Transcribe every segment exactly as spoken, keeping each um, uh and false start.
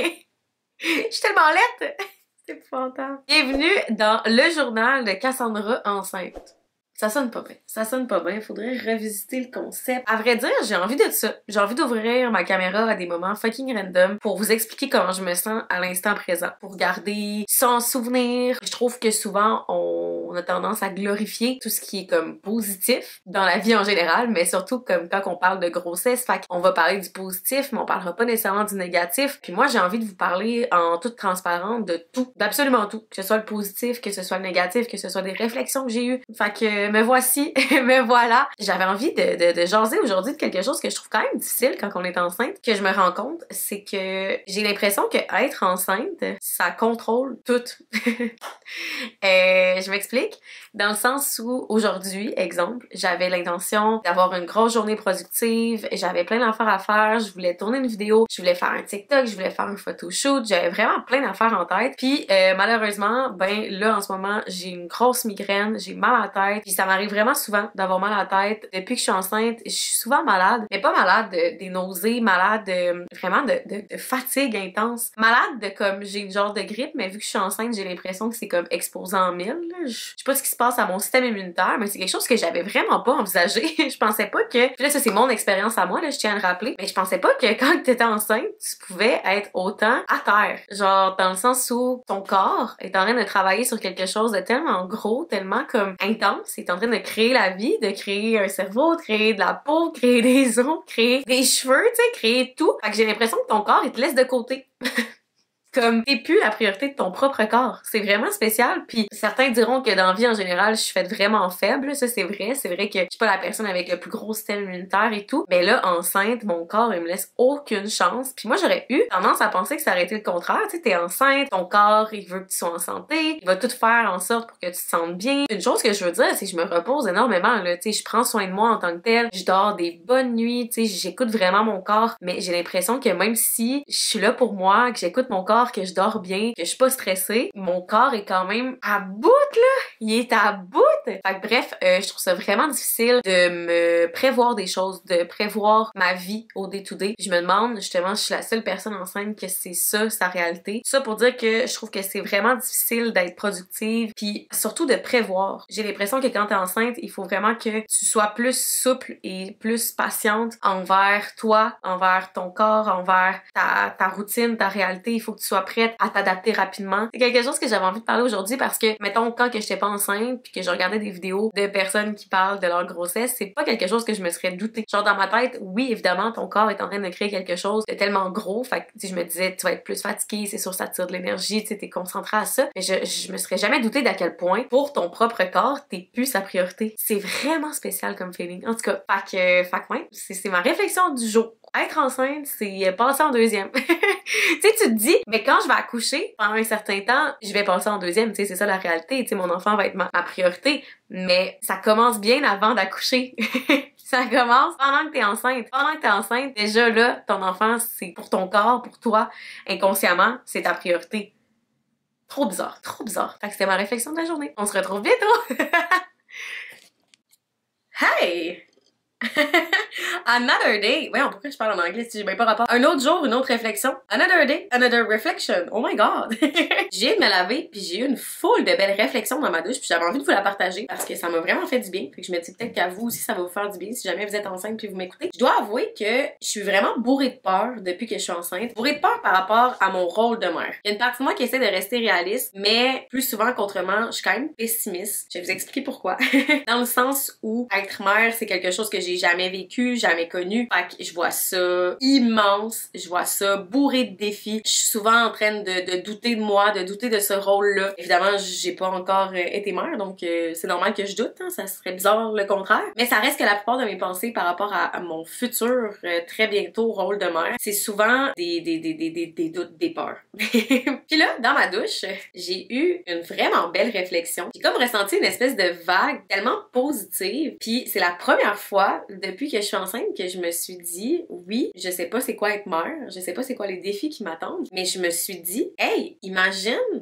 Je suis tellement laite! C'est épouvantable. Bienvenue dans le journal de Cassandra enceinte. Ça sonne pas bien. Ça sonne pas bien. Faudrait revisiter le concept. À vrai dire, j'ai envie de ça. J'ai envie d'ouvrir ma caméra à des moments fucking random pour vous expliquer comment je me sens à l'instant présent. Pour garder ça en souvenir. Je trouve que souvent, on a tendance à glorifier tout ce qui est comme positif dans la vie en général, mais surtout comme quand on parle de grossesse. Fait qu'on va parler du positif, mais on parlera pas nécessairement du négatif. Puis moi, j'ai envie de vous parler en toute transparence de tout. D'absolument tout. Que ce soit le positif, que ce soit le négatif, que ce soit des réflexions que j'ai eues. Fait que me voici, me voilà. J'avais envie de, de, de jaser aujourd'hui de quelque chose que je trouve quand même difficile quand on est enceinte, que je me rends compte, c'est que j'ai l'impression que être enceinte, ça contrôle tout. euh, je m'explique. Dans le sens où, aujourd'hui, exemple, j'avais l'intention d'avoir une grosse journée productive, j'avais plein d'affaires à faire, je voulais tourner une vidéo, je voulais faire un TikTok, je voulais faire un photoshoot, j'avais vraiment plein d'affaires en tête. Puis euh, malheureusement, ben là, en ce moment, j'ai une grosse migraine, j'ai mal à la tête, puis ça m'arrive vraiment souvent d'avoir mal à la tête. Depuis que je suis enceinte, je suis souvent malade, mais pas malade de, des nausées, malade de, vraiment de, de, de fatigue intense. Malade de comme, j'ai une genre de grippe, mais vu que je suis enceinte, j'ai l'impression que c'est comme exposé en mille. Là. Je sais pas ce qui se passe à mon système immunitaire, mais c'est quelque chose que j'avais vraiment pas envisagé. Je pensais pas que... Puis là, ça, c'est mon expérience à moi, là, je tiens à le rappeler, mais je pensais pas que quand t'étais enceinte, tu pouvais être autant à terre. Genre, dans le sens où ton corps est en train de travailler sur quelque chose de tellement gros, tellement comme intense, il est en train de créer la vie, de créer un cerveau, de créer de la peau, de créer des os, de créer des cheveux, tu sais, créer tout. Fait que j'ai l'impression que ton corps, il te laisse de côté. Comme t'es plus la priorité de ton propre corps. C'est vraiment spécial. Puis certains diront que dans la vie en général, je suis faite vraiment faible. Ça, c'est vrai. C'est vrai que je suis pas la personne avec le plus gros système immunitaire et tout. Mais là, enceinte, mon corps, il me laisse aucune chance. Puis moi, j'aurais eu tendance à penser que ça aurait été le contraire. Tu sais, t'es enceinte, ton corps, il veut que tu sois en santé. Il va tout faire en sorte pour que tu te sentes bien. Une chose que je veux dire, c'est que je me repose énormément, là. Tu sais, je prends soin de moi en tant que telle. Je dors des bonnes nuits. Tu sais, j'écoute vraiment mon corps. Mais j'ai l'impression que même si je suis là pour moi, que j'écoute mon corps, que je dors bien, que je suis pas stressée, mon corps est quand même à bout, là! Il est à bout! Fait que bref, euh, je trouve ça vraiment difficile de me prévoir des choses, de prévoir ma vie au day-to-day. Je me demande, justement, je suis la seule personne enceinte que c'est ça, sa réalité. Ça pour dire que je trouve que c'est vraiment difficile d'être productive, puis surtout de prévoir. J'ai l'impression que quand t'es enceinte, il faut vraiment que tu sois plus souple et plus patiente envers toi, envers ton corps, envers ta, ta routine, ta réalité. Il faut que tu sois prête à t'adapter rapidement. C'est quelque chose que j'avais envie de parler aujourd'hui parce que, mettons, quand que j'étais pas enceinte puis que je regardais des vidéos de personnes qui parlent de leur grossesse, c'est pas quelque chose que je me serais douté. Genre dans ma tête, oui, évidemment, ton corps est en train de créer quelque chose de tellement gros, fait que si je me disais, tu vas être plus fatigué, c'est sûr ça tire de l'énergie, tu sais, t'es concentré à ça, mais je, je me serais jamais douté d'à quel point, pour ton propre corps, t'es plus sa priorité. C'est vraiment spécial comme feeling. En tout cas, fait que, fait que ouais, c'est, c'est ma réflexion du jour. Être enceinte, c'est passer en deuxième. Tu sais, tu te dis, mais quand je vais accoucher, pendant un certain temps, je vais passer en deuxième, tu sais, c'est ça la réalité, tu sais, mon enfant va être ma, ma priorité, mais ça commence bien avant d'accoucher. Ça commence pendant que t'es enceinte. Pendant que t'es enceinte, déjà là, ton enfant, c'est pour ton corps, pour toi, inconsciemment, c'est ta priorité. Trop bizarre, trop bizarre. Fait que c'était ma réflexion de la journée. On se retrouve bientôt! Hey! Another day. Voyons, pourquoi je parle en anglais si j'ai même pas rapport? Un autre jour, une autre réflexion. Another day, another reflection. Oh my god. J'ai de me laver puis j'ai eu une foule de belles réflexions dans ma douche puis j'avais envie de vous la partager parce que ça m'a vraiment fait du bien. Fait que je me dis peut-être qu'à vous aussi ça va vous faire du bien si jamais vous êtes enceinte puis vous m'écoutez. Je dois avouer que je suis vraiment bourrée de peur depuis que je suis enceinte. Bourrée de peur par rapport à mon rôle de mère. Il y a une partie de moi qui essaie de rester réaliste, mais plus souvent qu'autrement, je suis quand même pessimiste. Je vais vous expliquer pourquoi. Dans le sens où être mère, c'est quelque chose que j'ai jamais vécu, jamais connu. Fait que je vois ça immense, je vois ça bourré de défis. Je suis souvent en train de, de douter de moi, de douter de ce rôle-là. Évidemment, j'ai pas encore euh, été mère, donc euh, c'est normal que je doute, hein, ça serait bizarre le contraire. Mais ça reste que la plupart de mes pensées par rapport à, à mon futur, euh, très bientôt, rôle de mère, c'est souvent des, des, des, des, des, des doutes, des peurs. Puis là, dans ma douche, j'ai eu une vraiment belle réflexion. J'ai comme ressenti une espèce de vague tellement positive. Puis c'est la première fois depuis que je suis enceinte que je me suis dit, oui, je sais pas c'est quoi être mère, je sais pas c'est quoi les défis qui m'attendent, mais je me suis dit, hey, imagine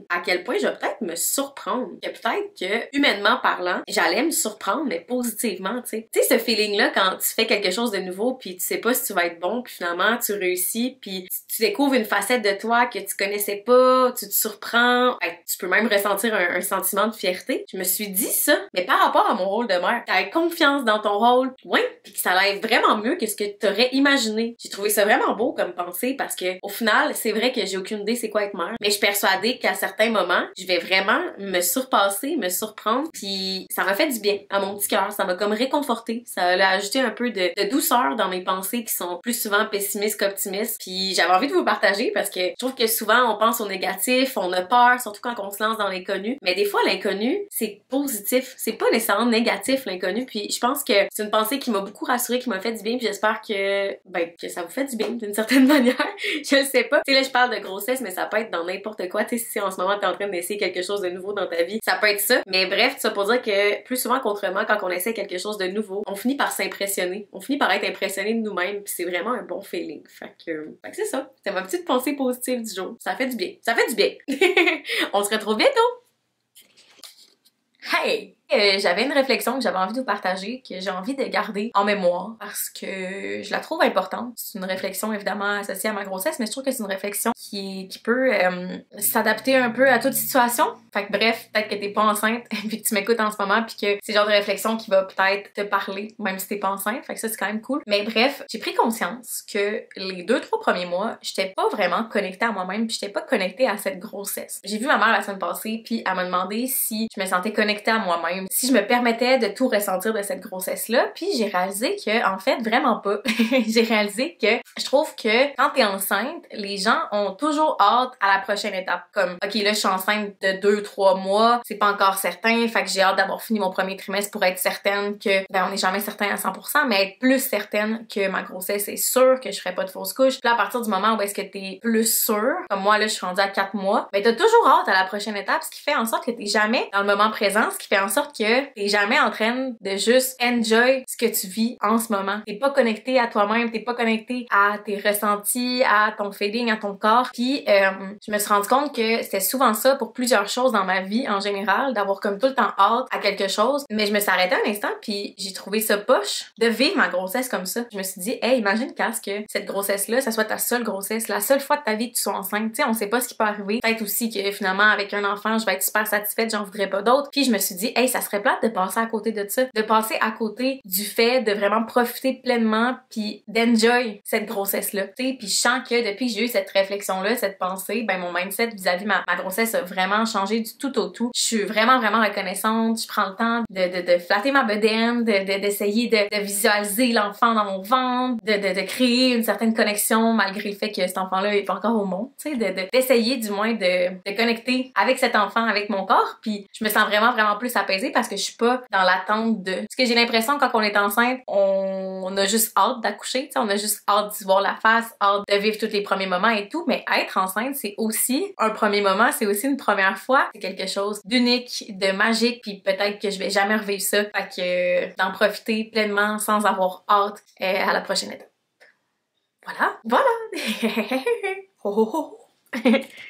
à quel point je vais peut-être me surprendre. Que peut-être que, humainement parlant, j'allais me surprendre, mais positivement, tu sais. Tu sais, ce feeling-là, quand tu fais quelque chose de nouveau, puis tu sais pas si tu vas être bon, puis finalement, tu réussis, puis tu découvres une facette de toi que tu connaissais pas, tu te surprends, ben, tu peux même ressentir un, un sentiment de fierté. Je me suis dit ça, mais par rapport à mon rôle de mère, t'as confiance dans ton rôle, ouais, puis que ça allait vraiment mieux que ce que t'aurais imaginé. J'ai trouvé ça vraiment beau comme pensée parce que au final, c'est vrai que j'ai aucune idée c'est quoi être mère, mais je suis persuadée qu'à certains moments, je vais vraiment me surpasser, me surprendre, puis ça m'a fait du bien à mon petit cœur, ça m'a comme réconforté, ça a ajouté un peu de, de douceur dans mes pensées qui sont plus souvent pessimistes qu'optimistes, puis j'avais envie de vous partager parce que je trouve que souvent on pense au négatif, on a peur, surtout quand on se lance dans l'inconnu, mais des fois l'inconnu, c'est positif, c'est pas nécessairement négatif l'inconnu, puis je pense que c'est une pensée qui m'a beaucoup rassurée, qui m'a fait du bien, puis j'espère que ben que ça vous fait du bien d'une certaine manière. Je le sais pas. Tu sais là je parle de grossesse, mais ça peut être dans n'importe quoi. Tu sais si en ce moment t'es en train d'essayer quelque chose de nouveau dans ta vie, ça peut être ça. Mais bref, ça pour dire que plus souvent qu'autrement, quand on essaie quelque chose de nouveau, on finit par s'impressionner, on finit par être impressionné de nous-mêmes, puis c'est vraiment un bon feeling. Fait que, fait que c'est ça. C'est ma petite pensée positive du jour. Ça fait du bien. Ça fait du bien. On se retrouve bientôt. Hey! Euh, j'avais une réflexion que j'avais envie de vous partager, que j'ai envie de garder en mémoire parce que je la trouve importante. C'est une réflexion évidemment associée à ma grossesse, mais je trouve que c'est une réflexion qui, qui peut euh, s'adapter un peu à toute situation. Fait que bref, peut-être que t'es pas enceinte puis que tu m'écoutes en ce moment puis que c'est le genre de réflexion qui va peut-être te parler même si t'es pas enceinte. Fait que ça c'est quand même cool. Mais bref, j'ai pris conscience que les deux trois premiers mois, j'étais pas vraiment connectée à moi-même puis j'étais pas connectée à cette grossesse. J'ai vu ma mère la semaine passée puis elle m'a demandé si je me sentais connectée à moi-même, si je me permettais de tout ressentir de cette grossesse-là, puis j'ai réalisé que, en fait, vraiment pas. J'ai réalisé que je trouve que quand t'es enceinte, les gens ont toujours hâte à la prochaine étape. Comme, ok, là, je suis enceinte de deux, trois mois, c'est pas encore certain, fait que j'ai hâte d'avoir fini mon premier trimestre pour être certaine que, ben, on n'est jamais certain à cent pour cent, mais être plus certaine que ma grossesse est sûre, que je ferai pas de fausse couche. Puis là, à partir du moment où est-ce que t'es plus sûre, comme moi, là, je suis rendue à quatre mois, ben, t'as toujours hâte à la prochaine étape, ce qui fait en sorte que t'es jamais dans le moment présent, ce qui fait en sorte que t'es jamais en train de juste enjoy ce que tu vis en ce moment. T'es pas connecté à toi-même, t'es pas connecté à tes ressentis, à ton feeling, à ton corps. Puis euh, je me suis rendu compte que c'était souvent ça pour plusieurs choses dans ma vie en général, d'avoir comme tout le temps hâte à quelque chose. Mais je me suis arrêtée un instant puis j'ai trouvé ça poche de vivre ma grossesse comme ça. Je me suis dit, hey, imagine qu'est-ce que cette grossesse-là, ça soit ta seule grossesse, la seule fois de ta vie que tu sois enceinte. Tu sais, on sait pas ce qui peut arriver. Peut-être aussi que finalement avec un enfant, je vais être super satisfaite, j'en voudrais pas d'autres. Puis je me suis dit, hey, ça serait plate de passer à côté de ça, de passer à côté du fait de vraiment profiter pleinement puis d'enjoy cette grossesse-là. Tu sais, puis je sens que depuis que j'ai eu cette réflexion-là, cette pensée, ben mon mindset vis-à-vis ma, ma grossesse a vraiment changé du tout au tout. Je suis vraiment, vraiment reconnaissante. Je prends le temps de, de, de flatter ma bedaine, de, de, d'essayer de, de visualiser l'enfant dans mon ventre, de, de, de créer une certaine connexion malgré le fait que cet enfant-là est pas encore au monde. Tu sais, de, de, d'essayer du moins de, de connecter avec cet enfant, avec mon corps. Puis je me sens vraiment, vraiment plus apaisée parce que je suis pas dans l'attente de... Parce que j'ai l'impression que quand on est enceinte, on, on a juste hâte d'accoucher, tu sais, on a juste hâte d'y voir la face, hâte de vivre tous les premiers moments et tout, mais être enceinte, c'est aussi un premier moment, c'est aussi une première fois, c'est quelque chose d'unique, de magique, puis peut-être que je vais jamais revivre ça, fait que euh, d'en profiter pleinement sans avoir hâte euh, à la prochaine étape. Voilà, voilà! Oh, oh, oh.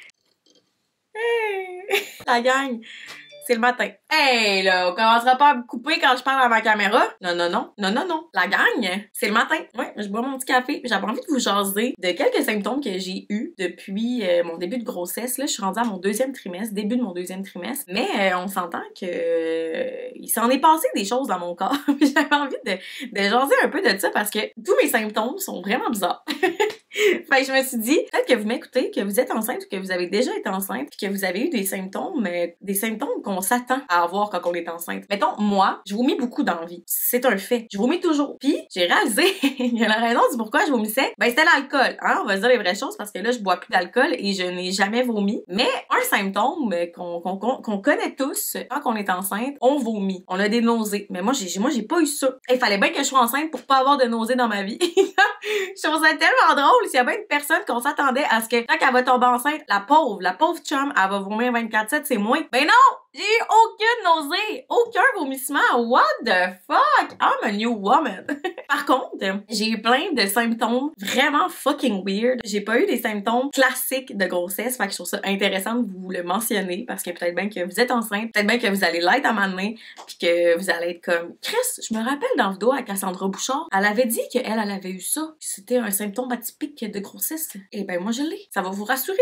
La gang! C'est le matin. Hey là, on commencera pas à me couper quand je parle à ma caméra. Non, non, non, non, non, non. La gang, c'est le matin. Ouais, je bois mon petit café. J'avais envie de vous jaser de quelques symptômes que j'ai eus depuis euh, mon début de grossesse. Là, je suis rendue à mon deuxième trimestre, début de mon deuxième trimestre. Mais euh, on s'entend que euh, il s'en est passé des choses dans mon corps. J'avais envie de, de jaser un peu de ça parce que tous mes symptômes sont vraiment bizarres. Fait que je me suis dit, peut-être que vous m'écoutez, que vous êtes enceinte ou que vous avez déjà été enceinte, puis que vous avez eu des symptômes, euh, des symptômes qu'on s'attend à avoir quand on est enceinte. Mettons, moi, je vomis beaucoup d'envie. C'est un fait. Je vomis toujours. Puis, j'ai réalisé, il y a la raison du pourquoi je vomissais, ben c'était l'alcool. Hein? On va se dire les vraies choses parce que là, je bois plus d'alcool et je n'ai jamais vomi. Mais un symptôme qu'on qu'on qu'on connaît tous, quand on est enceinte, on vomit. On a des nausées. Mais moi, j'ai moi j'ai pas eu ça. Il fallait bien que je sois enceinte pour pas avoir de nausées dans ma vie. Je trouve ça tellement drôle. S'il y a bien une personne qu'on s'attendait à ce que quand elle va tomber enceinte, la pauvre, la pauvre chum, elle va vomir vingt-quatre sept, c'est moi. Ben non! J'ai eu aucune nausée, aucun vomissement. What the fuck? I'm a new woman. Par contre, j'ai eu plein de symptômes vraiment fucking weird. J'ai pas eu des symptômes classiques de grossesse, fait que je trouve ça intéressant de vous le mentionner parce que peut-être bien que vous êtes enceinte, peut-être bien que vous allez l'être à un moment donné, puis que vous allez être comme Chris, je me rappelle dans le vidéo à Cassandra Bouchard, elle avait dit qu'elle, elle avait eu ça, que c'était un symptôme atypique de grossesse. Et ben moi je l'ai. Ça va vous rassurer.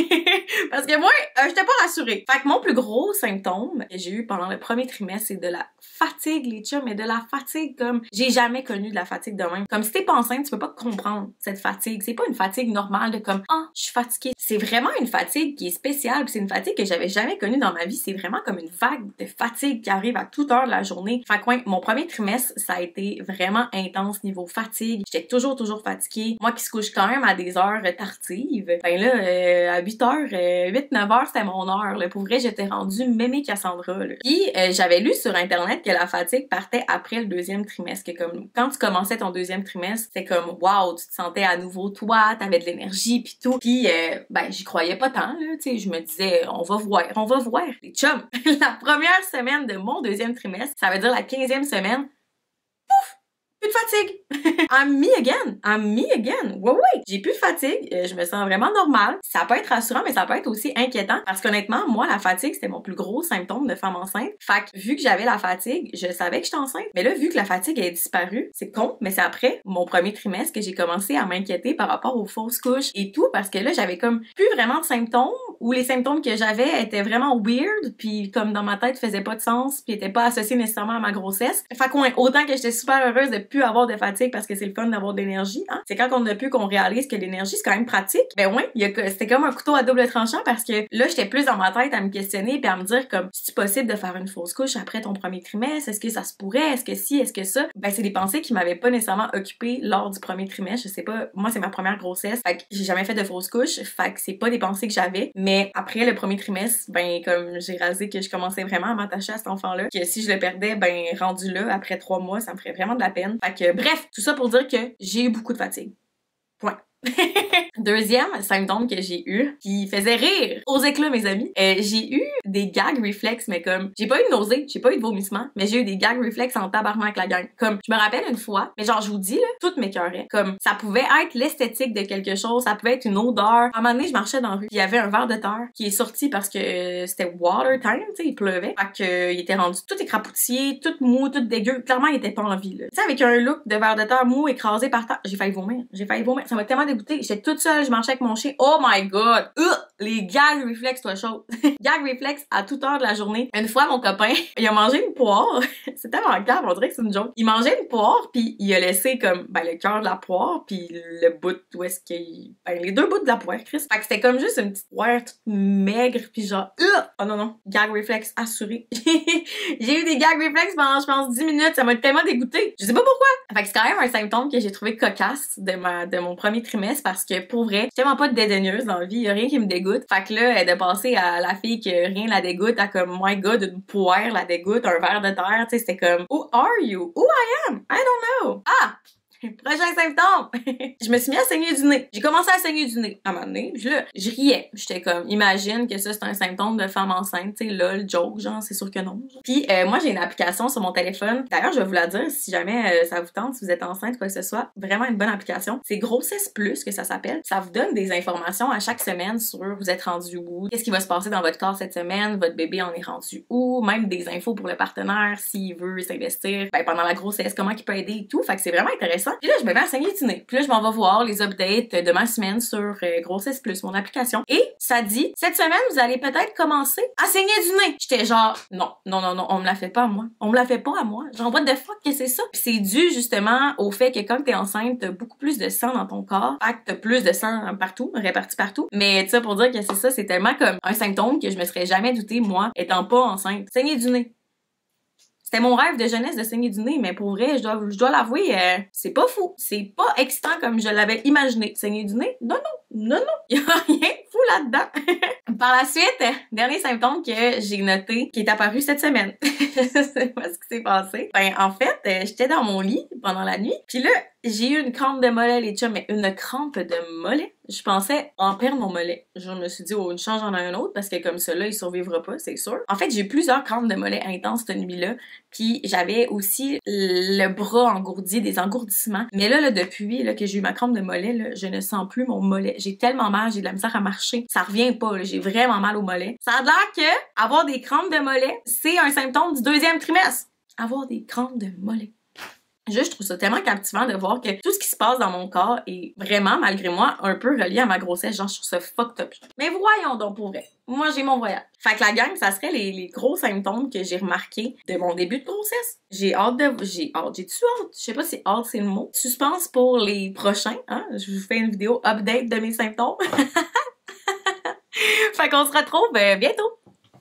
Parce que moi, euh, j'étais pas rassurée. Fait que mon plus gros symptôme que j'ai eu pendant le premier trimestre, c'est de la fatigue, les chums, mais de la fatigue comme j'ai jamais connu de la fatigue de même. Comme si t'es pas enceinte, tu peux pas comprendre cette fatigue. C'est pas une fatigue normale de comme ah, oh, je suis fatiguée. C'est vraiment une fatigue qui est spéciale. C'est une fatigue que j'avais jamais connue dans ma vie. C'est vraiment comme une vague de fatigue qui arrive à toute heure de la journée. Fait que ouais, mon premier trimestre, ça a été vraiment intense niveau fatigue. J'étais toujours, toujours fatiguée. Moi qui se couche quand même à des heures tardives, ben là, euh, à huit heures, euh, huit neuf heures, c'était mon heure. Là. Pour vrai, j'étais rendue mémé Cassandra. Là. Puis, euh, j'avais lu sur Internet que la fatigue partait après le deuxième trimestre. Que comme, quand tu commençais ton deuxième trimestre, c'est comme, wow, tu te sentais à nouveau toi, t'avais de l'énergie pis tout. Puis, euh, ben, j'y croyais pas tant, là, tu sais. Je me disais, on va voir, on va voir. Les chums, la première semaine de mon deuxième trimestre, ça veut dire la quinzième semaine, pouf! Plus de fatigue. I'm me again. I'm me again. Ouais, ouais. J'ai plus de fatigue. Euh, je me sens vraiment normale. Ça peut être rassurant, mais ça peut être aussi inquiétant. Parce qu'honnêtement, moi, la fatigue, c'était mon plus gros symptôme de femme enceinte. Fait que, vu que j'avais la fatigue, je savais que j'étais enceinte. Mais là, vu que la fatigue est disparue, c'est con, mais c'est après mon premier trimestre que j'ai commencé à m'inquiéter par rapport aux fausses couches et tout. Parce que là, j'avais comme plus vraiment de symptômes ou les symptômes que j'avais étaient vraiment weird. Puis comme dans ma tête, faisaient pas de sens. Puis étaient pas associés nécessairement à ma grossesse. Fait qu'on, autant que j'étais super heureuse de plus avoir de fatigue parce que c'est le fun d'avoir de l'énergie, hein. C'est quand on a pu qu'on réalise que l'énergie, c'est quand même pratique. Ben ouais, il y a, c'était comme un couteau à double tranchant parce que là, j'étais plus dans ma tête à me questionner puis à me dire comme, c'est possible de faire une fausse couche après ton premier trimestre? Est-ce que ça se pourrait? Est-ce que si? Est-ce que ça? Ben c'est des pensées qui m'avaient pas nécessairement occupée lors du premier trimestre. Je sais pas, moi, c'est ma première grossesse. Fait que j'ai jamais fait de fausse couche. Fait que c'est pas des pensées que j'avais. Mais après le premier trimestre, ben comme j'ai réalisé que je commençais vraiment à m'attacher à cet enfant-là, que si je le perdais, ben rendu là, après trois mois, ça me ferait vraiment de la peine. Fait que bref, tout ça pour dire que j'ai eu beaucoup de fatigue. Point. Deuxième symptôme que j'ai eu, qui faisait rire aux éclats mes amis, euh, j'ai eu des gag réflexes, mais comme, j'ai pas eu de nausée, j'ai pas eu de vomissement, mais j'ai eu des gag réflexes en tabarnak avec la gang. Comme, je me rappelle une fois, mais genre je vous dis là, toutes m'écœuraient. Comme, ça pouvait être l'esthétique de quelque chose, ça pouvait être une odeur. À un moment donné, je marchais dans la rue, il y avait un verre de terre qui est sorti parce que euh, c'était water time, tu sais, il pleuvait. Fait que, euh, il était rendu tout écrapoutier, tout mou, tout dégueu. Clairement, il était pas en vie, là. Tu sais, avec un look de verre de terre mou écrasé par terre. J'ai failli vomir. J'ai failli vomir. Ça m'a tellement dégoûtée. J'étais toute seule, je marchais avec mon chien. Oh my god! Uh, les gag réflexes, toi, chose. Gag réflexes à toute heure de la journée. Une fois, mon copain, il a mangé une poire. C'est tellement grave, on dirait que c'est une joke. Il mangeait une poire, puis il a laissé comme, ben, le cœur de la poire, puis le bout où est-ce qu'il... Ben, les deux bouts de la poire, Chris. Fait que c'était comme juste une petite poire toute maigre, puis genre, uh! Oh non, non. Gag réflexe assuré. J'ai eu des gag réflexes pendant, je pense, dix minutes. Ça m'a tellement dégoûtée. Je sais pas pourquoi. Fait que c'est quand même un symptôme que j'ai trouvé cocasse de ma, de mon premier trimestre, parce que pour vrai, je suis tellement pas dédaigneuse dans la vie, y a rien qui me dégoûte. Fait que là, de passer à la fille que rien la dégoûte à comme, my god, une poire la dégoûte, un verre de terre, tu sais, c'était comme, who are you? Who I am? I don't know. Ah! Prochain symptôme! Je me suis mis à saigner du nez. J'ai commencé à saigner du nez à un moment donné. Puis là, je riais. J'étais comme, imagine que ça, c'est un symptôme de femme enceinte. Tu sais, lol, joke, genre, c'est sûr que non. Puis euh, moi, j'ai une application sur mon téléphone. D'ailleurs, je vais vous la dire si jamais euh, ça vous tente, si vous êtes enceinte, quoi que ce soit. Vraiment une bonne application. C'est Grossesse Plus que ça s'appelle. Ça vous donne des informations à chaque semaine sur vous êtes rendu où, qu'est-ce qui va se passer dans votre corps cette semaine, votre bébé en est rendu où, même des infos pour le partenaire s'il veut s'investir ben, pendant la grossesse, comment il peut aider et tout. Fait que c'est vraiment intéressant. Puis là, je me mets à saigner du nez. Puis là, je m'en vais voir les updates de ma semaine sur euh, Grossesse Plus, mon application. Et ça dit, cette semaine, vous allez peut-être commencer à saigner du nez. J'étais genre, non, non, non, non, on me la fait pas à moi. On me la fait pas à moi. Genre, what the fuck que c'est ça? Puis c'est dû justement au fait que quand t'es enceinte, t'as beaucoup plus de sang dans ton corps. Fait que t'as plus de sang partout, réparti partout. Mais tu sais, pour dire que c'est ça, c'est tellement comme un symptôme que je me serais jamais douté, moi, étant pas enceinte. Saigner du nez. C'était mon rêve de jeunesse de saigner du nez, mais pour vrai, je dois, je dois l'avouer, euh, c'est pas fou. C'est pas excitant comme je l'avais imaginé. Saigner du nez? Non, non, non, non. Il y a rien de fou là-dedans. Par la suite, dernier symptôme que j'ai noté, qui est apparu cette semaine. Je sais pas ce qui s'est passé. Ben, en fait, euh, j'étais dans mon lit pendant la nuit, puis là, j'ai eu une crampe de mollet, les chums, mais une crampe de mollet? Je pensais en perdre mon mollet. Je me suis dit, oh, une change en a un autre, parce que comme ça, là, il survivra pas, c'est sûr. En fait, j'ai eu plusieurs crampes de mollet intenses cette nuit-là, puis j'avais aussi le bras engourdi, des engourdissements. Mais là, là depuis là, que j'ai eu ma crampe de mollet, là, je ne sens plus mon mollet. J'ai tellement mal, j'ai de la misère à marcher. Ça revient pas, là, j'ai vraiment mal au mollet. Ça a l'air que avoir des crampes de mollet, c'est un symptôme du deuxième trimestre. Avoir des crampes de mollet. Juste, je trouve ça tellement captivant de voir que tout ce qui se passe dans mon corps est vraiment, malgré moi, un peu relié à ma grossesse. Genre, je trouve ça fucked up. Mais voyons donc, pour vrai. Moi, j'ai mon voyage. Fait que la gang, ça serait les, les gros symptômes que j'ai remarqués de mon début de grossesse. J'ai hâte de... J'ai hâte. J'ai-tu hâte? Je sais pas si hâte, c'est le mot. Suspense pour les prochains, hein? Je vous fais une vidéo update de mes symptômes. Fait qu'on se retrouve euh, bientôt.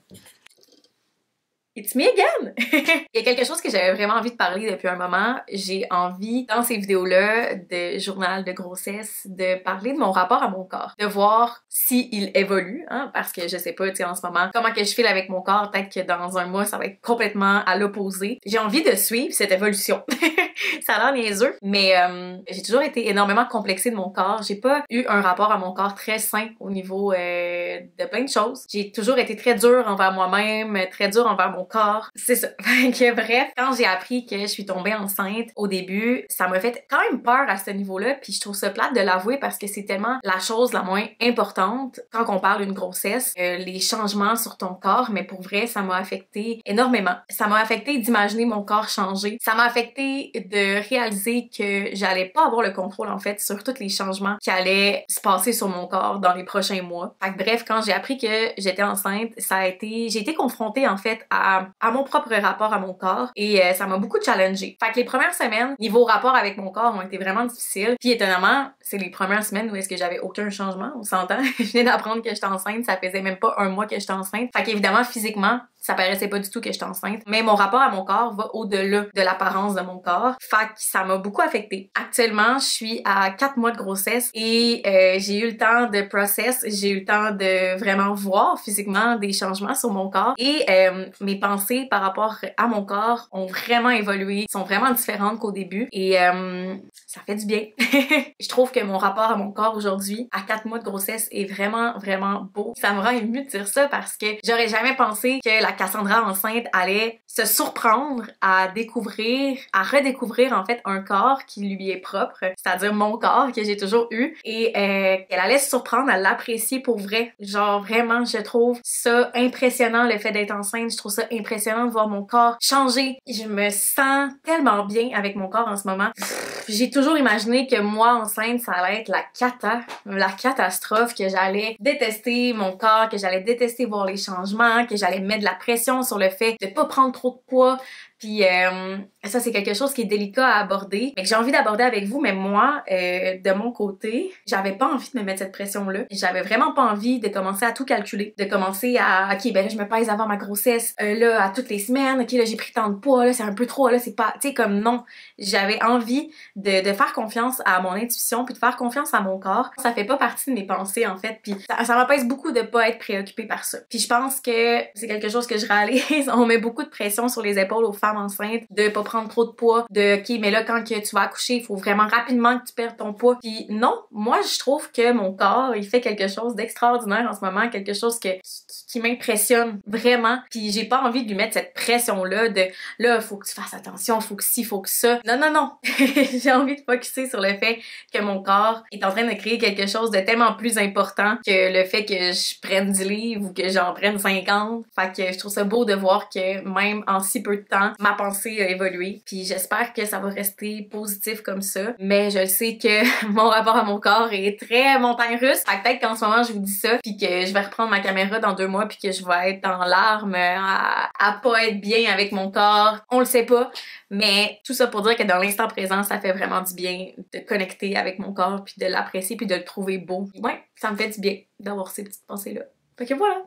It's me again! Il y a quelque chose que j'avais vraiment envie de parler depuis un moment. J'ai envie, dans ces vidéos-là de journal de grossesse, de parler de mon rapport à mon corps. De voir s'il évolue, hein, parce que je sais pas, tu sais, en ce moment, comment que je file avec mon corps. Peut-être que dans un mois, ça va être complètement à l'opposé. J'ai envie de suivre cette évolution. Ça a l'air niaiseux, mais euh, j'ai toujours été énormément complexée de mon corps. J'ai pas eu un rapport à mon corps très sain au niveau euh, de plein de choses. J'ai toujours été très dure envers moi-même, très dure envers mon corps. C'est ça. Que, bref, quand j'ai appris que je suis tombée enceinte au début, ça m'a fait quand même peur à ce niveau-là, puis je trouve ça plate de l'avouer parce que c'est tellement la chose la moins importante quand on parle d'une grossesse, euh, les changements sur ton corps, mais pour vrai, ça m'a affecté énormément. Ça m'a affecté d'imaginer mon corps changer. Ça m'a affecté de réaliser que j'allais pas avoir le contrôle en fait sur tous les changements qui allaient se passer sur mon corps dans les prochains mois. Fait que bref, quand j'ai appris que j'étais enceinte, ça a été, j'ai été confrontée en fait à, à mon propre rapport à mon corps et euh, ça m'a beaucoup challengée. Fait que les premières semaines, niveau rapport avec mon corps, ont été vraiment difficiles. Puis étonnamment, c'est les premières semaines où est-ce que j'avais aucun changement, on s'entend. Je viens d'apprendre que j'étais enceinte, ça faisait même pas un mois que j'étais enceinte. Fait qu'évidemment, physiquement, ça paraissait pas du tout que j'étais enceinte, mais mon rapport à mon corps va au-delà de l'apparence de mon corps. Fait que ça m'a beaucoup affectée. Actuellement, je suis à quatre mois de grossesse et euh, j'ai eu le temps de process, j'ai eu le temps de vraiment voir physiquement des changements sur mon corps et euh, mes pensées par rapport à mon corps ont vraiment évolué, sont vraiment différentes qu'au début et euh, ça fait du bien. Je trouve que mon rapport à mon corps aujourd'hui, à quatre mois de grossesse, est vraiment, vraiment beau. Ça me rend émue de dire ça parce que j'aurais jamais pensé que la Cassandra enceinte allait se surprendre à découvrir, à redécouvrir en fait un corps qui lui est propre, c'est-à-dire mon corps que j'ai toujours eu et euh, qu'elle allait se surprendre à l'apprécier pour vrai. Genre vraiment, je trouve ça impressionnant le fait d'être enceinte, je trouve ça impressionnant de voir mon corps changer. Je me sens tellement bien avec mon corps en ce moment. J'ai toujours imaginé que moi enceinte, ça allait être la cata, la catastrophe, que j'allais détester mon corps, que j'allais détester voir les changements, que j'allais mettre de la pression sur le fait de pas prendre trop de poids. Puis euh, ça, c'est quelque chose qui est délicat à aborder, mais que j'ai envie d'aborder avec vous. Mais moi, euh, de mon côté, j'avais pas envie de me mettre cette pression-là. J'avais vraiment pas envie de commencer à tout calculer, de commencer à, ok, ben là, je me pèse avant ma grossesse, euh, là, à toutes les semaines, ok, là, j'ai pris tant de poids, là, c'est un peu trop, là, c'est pas, tu sais, comme non. J'avais envie de, de faire confiance à mon intuition, puis de faire confiance à mon corps. Ça fait pas partie de mes pensées, en fait, puis ça, ça m'apaise beaucoup de pas être préoccupée par ça. Puis je pense que c'est quelque chose que je réalise. On met beaucoup de pression sur les épaules aux femmes enceinte, de pas prendre trop de poids, de ok mais là quand que tu vas accoucher il faut vraiment rapidement que tu perdes ton poids. Puis non, moi je trouve que mon corps il fait quelque chose d'extraordinaire en ce moment, quelque chose que qui, qui m'impressionne vraiment. Puis j'ai pas envie de lui mettre cette pression là de là faut que tu fasses attention, faut que ci, faut que ça. Non non non, j'ai envie de focusser sur le fait que mon corps est en train de créer quelque chose de tellement plus important que le fait que je prenne dix livres ou que j'en prenne cinquante. Fait que je trouve ça beau de voir que même en si peu de temps ma pensée a évolué, puis j'espère que ça va rester positif comme ça, mais je sais que mon rapport à mon corps est très montagne russe, fait que peut-être qu'en ce moment je vous dis ça, puis que je vais reprendre ma caméra dans deux mois, puis que je vais être en larmes à, à pas être bien avec mon corps, on le sait pas, mais tout ça pour dire que dans l'instant présent, ça fait vraiment du bien de connecter avec mon corps, puis de l'apprécier, puis de le trouver beau. Ouais, ça me fait du bien d'avoir ces petites pensées-là. Fait que voilà!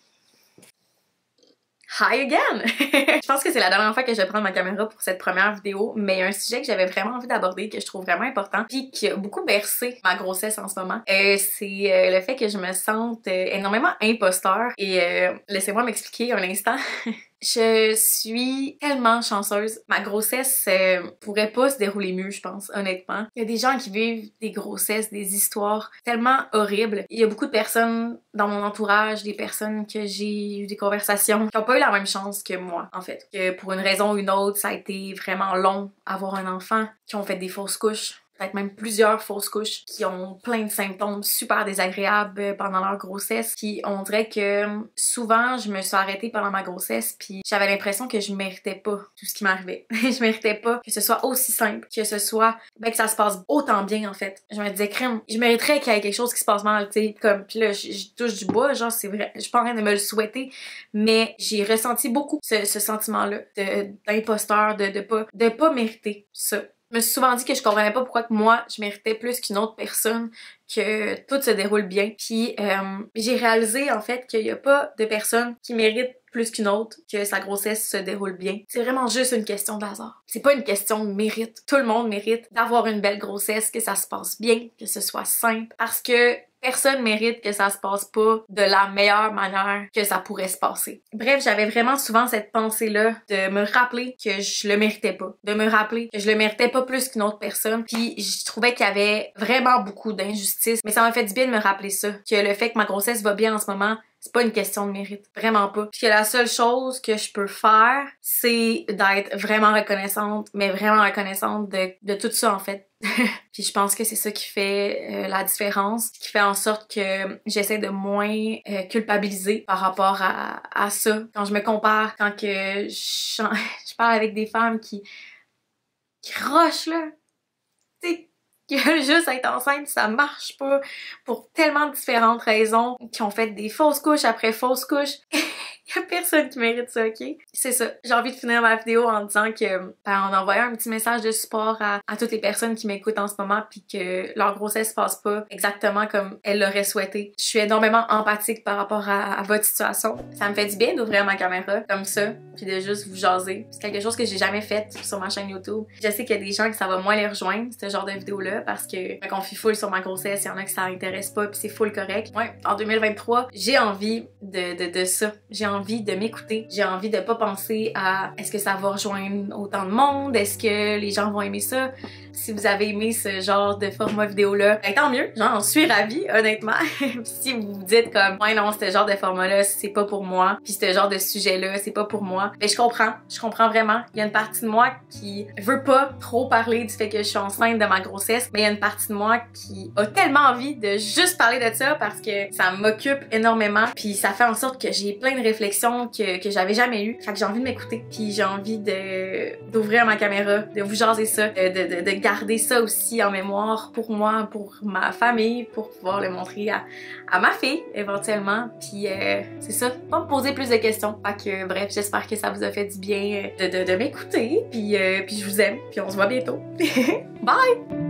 Hi again! Je pense que c'est la dernière fois que je vais prendre ma caméra pour cette première vidéo, mais il y a un sujet que j'avais vraiment envie d'aborder, que je trouve vraiment important, puis qui a beaucoup bercé ma grossesse en ce moment. Euh, c'est euh, le fait que je me sente euh, énormément imposteur. Et euh, laissez-moi m'expliquer un instant. Je suis tellement chanceuse. Ma grossesse euh, pourrait pas se dérouler mieux, je pense, honnêtement. Il y a des gens qui vivent des grossesses, des histoires tellement horribles. Il y a beaucoup de personnes dans mon entourage, des personnes que j'ai eu des conversations, qui ont pas eu la même chance que moi, en fait. Que pour une raison ou une autre, ça a été vraiment long avoir un enfant, qui ont fait des fausses couches. Peut-être même plusieurs fausses couches, qui ont plein de symptômes super désagréables pendant leur grossesse. Puis on dirait que souvent, je me suis arrêtée pendant ma grossesse, puis j'avais l'impression que je méritais pas tout ce qui m'arrivait. Je méritais pas que ce soit aussi simple, que ce soit, ben que ça se passe autant bien en fait. Je me disais, crème, je mériterais qu'il y ait quelque chose qui se passe mal, tu sais, comme, puis là, je, je touche du bois, genre c'est vrai, je suis pas en train de me le souhaiter, mais j'ai ressenti beaucoup ce, ce sentiment-là de d'imposteur, de, de pas, de pas mériter ça. Je me suis souvent dit que je comprenais pas pourquoi que moi, je méritais plus qu'une autre personne, que tout se déroule bien. Puis euh, j'ai réalisé en fait qu'il y a pas de personne qui mérite plus qu'une autre que sa grossesse se déroule bien. C'est vraiment juste une question de hasard. C'est pas une question de mérite. Tout le monde mérite d'avoir une belle grossesse, que ça se passe bien, que ce soit simple, parce que personne mérite que ça se passe pas de la meilleure manière que ça pourrait se passer. Bref, j'avais vraiment souvent cette pensée-là de me rappeler que je le méritais pas. De me rappeler que je le méritais pas plus qu'une autre personne. Puis je trouvais qu'il y avait vraiment beaucoup d'injustice. Mais ça m'a fait du bien de me rappeler ça. Que le fait que ma grossesse va bien en ce moment, c'est pas une question de mérite. Vraiment pas. Puis que la seule chose que je peux faire, c'est d'être vraiment reconnaissante, mais vraiment reconnaissante de, de tout ça en fait. Puis je pense que c'est ça qui fait euh, la différence, qui fait en sorte que j'essaie de moins euh, culpabiliser par rapport à, à ça. Quand je me compare, quand que je, je parle avec des femmes qui, qui rushent là, tu sais, qui veulent juste être enceinte, ça marche pas pour tellement de différentes raisons, qui ont fait des fausses couches après fausses couches. Y a personne qui mérite ça, ok? C'est ça. J'ai envie de finir ma vidéo en disant que, ben, en envoyant un petit message de support à, à toutes les personnes qui m'écoutent en ce moment puis que leur grossesse se passe pas exactement comme elles l'auraient souhaité. Je suis énormément empathique par rapport à, à votre situation. Ça me fait du bien d'ouvrir ma caméra comme ça puis de juste vous jaser. C'est quelque chose que j'ai jamais fait sur ma chaîne YouTube. Je sais qu'il y a des gens que ça va moins les rejoindre, ce genre de vidéo-là, parce que je me confie full sur ma grossesse, il y en a que ça intéresse pas puis c'est full correct. Ouais, en deux mille vingt-trois, j'ai envie de, de, de ça. J'ai envie de m'écouter. J'ai envie de pas penser à est-ce que ça va rejoindre autant de monde? Est-ce que les gens vont aimer ça? Si vous avez aimé ce genre de format vidéo-là, ben tant mieux, j'en suis ravie, honnêtement. Si vous vous dites comme, ouais non, ce genre de format-là, c'est pas pour moi, puis ce genre de sujet-là, c'est pas pour moi, ben je comprends, je comprends vraiment. Il y a une partie de moi qui veut pas trop parler du fait que je suis enceinte de ma grossesse, mais il y a une partie de moi qui a tellement envie de juste parler de ça parce que ça m'occupe énormément, puis ça fait en sorte que j'ai plein de réflexions que, que j'avais jamais eues. Fait que j'ai envie de m'écouter, puis j'ai envie de d'ouvrir ma caméra, de vous jaser ça, de, de, de, de garder ça aussi en mémoire pour moi, pour ma famille, pour pouvoir le montrer à, à ma fille éventuellement. Puis euh, c'est ça, pas me poser plus de questions. Fait que bref, j'espère que ça vous a fait du bien de, de, de m'écouter. Puis, euh, puis je vous aime, puis on se voit bientôt. Bye!